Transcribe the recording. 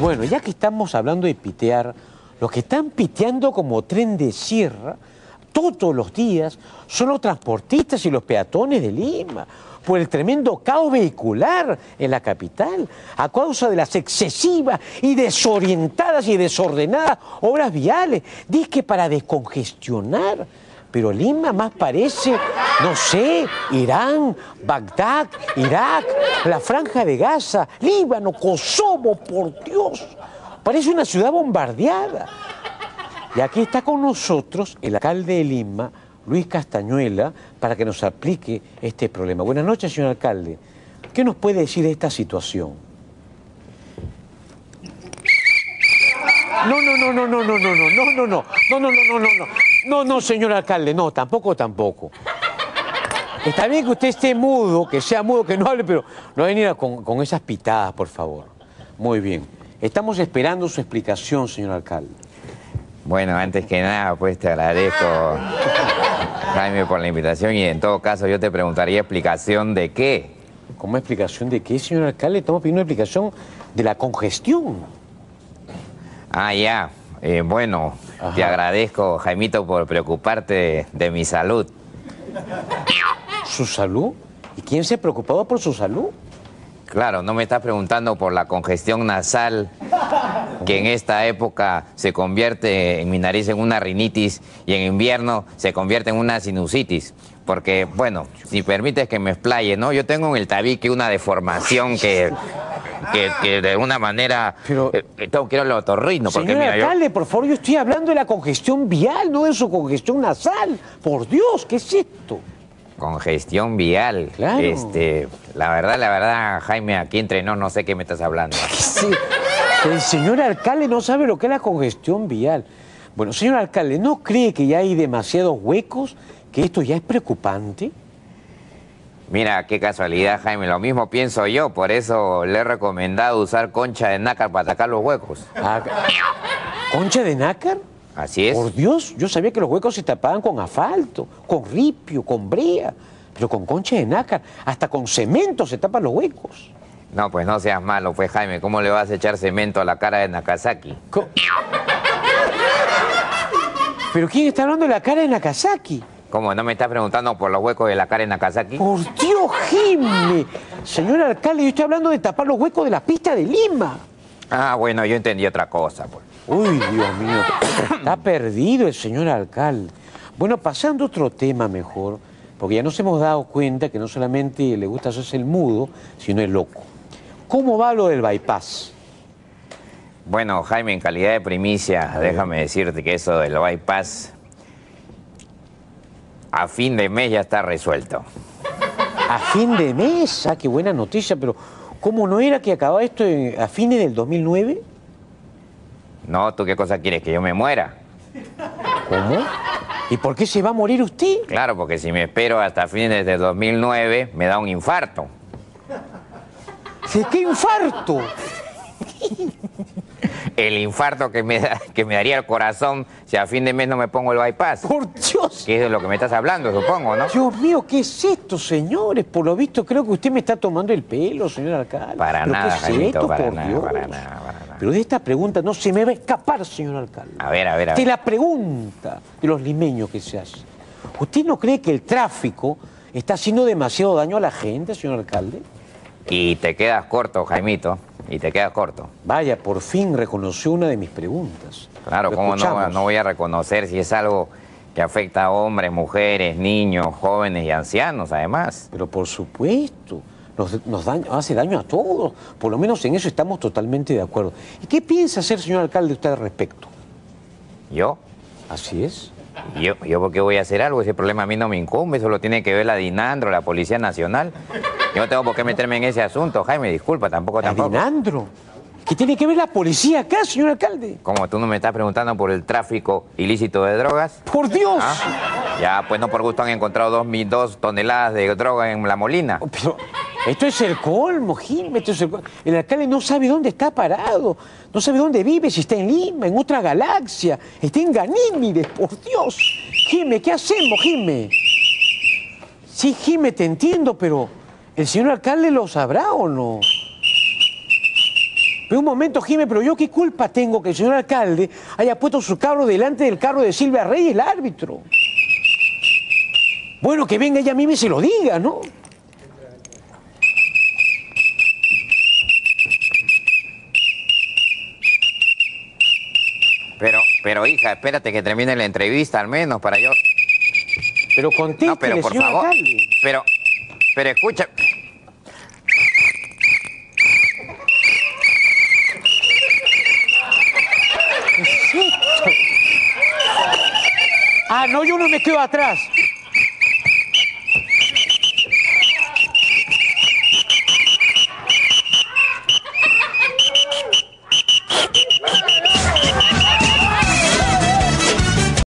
bueno, ya que estamos hablando de pitear, los que están piteando como tren de sierra todos los días son los transportistas y los peatones de Lima, por el tremendo caos vehicular en la capital, a causa de las excesivas y desorientadas y desordenadas obras viales, dizque para descongestionar. Pero Lima más parece, no sé, Irán, Bagdad, Irak, la Franja de Gaza, Líbano, Kosovo, por Dios. Parece una ciudad bombardeada. Y aquí está con nosotros el alcalde de Lima, Luis Castañuela, para que nos aplique este problema. Buenas noches, señor alcalde. ¿Qué nos puede decir de esta situación? No, señor alcalde, no, tampoco. Está bien que usted esté mudo, que sea mudo, que no hable, pero no venir con esas pitadas, por favor. Muy bien. Estamos esperando su explicación, señor alcalde. Bueno, antes que nada, pues te agradezco, Jaime, por la invitación y en todo caso yo te preguntaría explicación de qué. ¿Cómo explicación de qué, señor alcalde? Estamos pidiendo explicación de la congestión. Ah, ya. Bueno, Ajá. Te agradezco, Jaimito, por preocuparte de mi salud. ¿Su salud? ¿Y quién se ha preocupado por su salud? Claro, no me estás preguntando por la congestión nasal, que en esta época se convierte en mi nariz en una rinitis y en invierno se convierte en una sinusitis. Porque, bueno, si permites que me explaye, ¿no? Yo tengo en el tabique una deformación que de alguna manera... Pero... tengo que ir al otorrino, porque señor mira, alcalde, por favor, yo estoy hablando de la congestión vial, no de su congestión nasal. Por Dios, ¿qué es esto? Congestión vial. Claro. La verdad, Jaime, aquí entre nos no sé qué me estás hablando. Sí, el señor alcalde no sabe lo que es la congestión vial. Bueno, señor alcalde, ¿no cree que ya hay demasiados huecos? ¿Que esto ya es preocupante? Mira, qué casualidad, Jaime, lo mismo pienso yo, por eso le he recomendado usar concha de nácar para atacar los huecos. Ah, ¿concha de nácar? Así es. Por Dios, yo sabía que los huecos se tapaban con asfalto, con ripio, con brea, pero con concha de nácar, hasta con cemento se tapan los huecos. No, pues no seas malo, pues, Jaime, ¿cómo le vas a echar cemento a la cara de Nagasaki? ¿Pero quién está hablando de la cara de Nagasaki? ¿Cómo? ¿No me estás preguntando por los huecos de la cara de Nagasaki? ¡Por Dios, Jimmy! Señor alcalde, yo estoy hablando de tapar los huecos de la pista de Lima. Ah, bueno, yo entendí otra cosa, pues. Uy, Dios mío, está perdido el señor alcalde. Bueno, pasando a otro tema mejor, porque ya nos hemos dado cuenta que no solamente le gusta hacerse el mudo, sino el loco. ¿Cómo va lo del bypass? Bueno, Jaime, en calidad de primicia, déjame decirte que eso del bypass a fin de mes ya está resuelto. ¿A fin de mes? Ah, qué buena noticia, pero ¿cómo no era que acababa esto a fines del 2009? No, ¿tú qué cosa quieres? ¿Que yo me muera? ¿Cómo? ¿Y por qué se va a morir usted? Claro, porque si me espero hasta fines de 2009, me da un infarto. ¿De qué infarto? El infarto que me daría el corazón si a fin de mes no me pongo el bypass. ¡Por Dios! Que es de lo que me estás hablando, supongo, ¿no? Dios mío, ¿qué es esto, señores? Por lo visto, creo que usted me está tomando el pelo, señor alcalde. Para ¿Pero nada, qué es Jaimito, esto, para por nada, Dios? para nada. Pero de esta pregunta no se me va a escapar, señor alcalde. A ver. De la pregunta de los limeños que se hace. ¿Usted no cree que el tráfico está haciendo demasiado daño a la gente, señor alcalde? Y te quedas corto, Jaimito, y te quedas corto. Vaya, por fin reconoció una de mis preguntas. Claro, Lo ¿cómo escuchamos. no voy a reconocer si es algo que afecta a hombres, mujeres, niños, jóvenes y ancianos, además? Pero por supuesto, hace daño a todos. Por lo menos en eso estamos totalmente de acuerdo. ¿Y qué piensa hacer, señor alcalde, usted al respecto? ¿Yo? Así es. ¿Yo por qué voy a hacer algo? Ese problema a mí no me incumbe, eso lo tiene que ver la Dinandro, la Policía Nacional. Yo no tengo por qué meterme en ese asunto, Jaime, disculpa, tampoco. Dinandro. ¿Qué tiene que ver la policía acá, señor alcalde? ¿Cómo tú no me estás preguntando por el tráfico ilícito de drogas? ¡Por Dios! ¿Ah? Ya, pues no por gusto han encontrado 2 toneladas de droga en La Molina. Pero esto es el colmo, Jimmy, esto es el colmo. El alcalde no sabe dónde está parado, no sabe dónde vive, si está en Lima, en otra galaxia, está en Ganímedes, por Dios. Jimmy, ¿qué hacemos, Jimmy? Sí, Jimmy, te entiendo, pero ¿el señor alcalde lo sabrá o no? Pero un momento, Jimé, pero yo qué culpa tengo que el señor alcalde haya puesto su carro delante del carro de Silvia Reyes, el árbitro. Bueno, que venga ella misma y se lo diga, ¿no? Pero hija, espérate que termine la entrevista al menos para yo... Pero contéstele, No, pero por señor favor. alcalde. Pero escucha... ¿Qué es esto? Ah, no, yo no me quedo atrás.